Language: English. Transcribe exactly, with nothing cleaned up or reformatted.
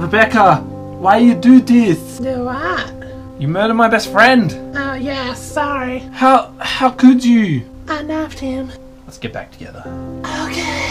Rebecca, why you do this? Do what? You murdered my best friend. Oh yeah, sorry. How how could you? I nabbed him. Let's get back together. Okay.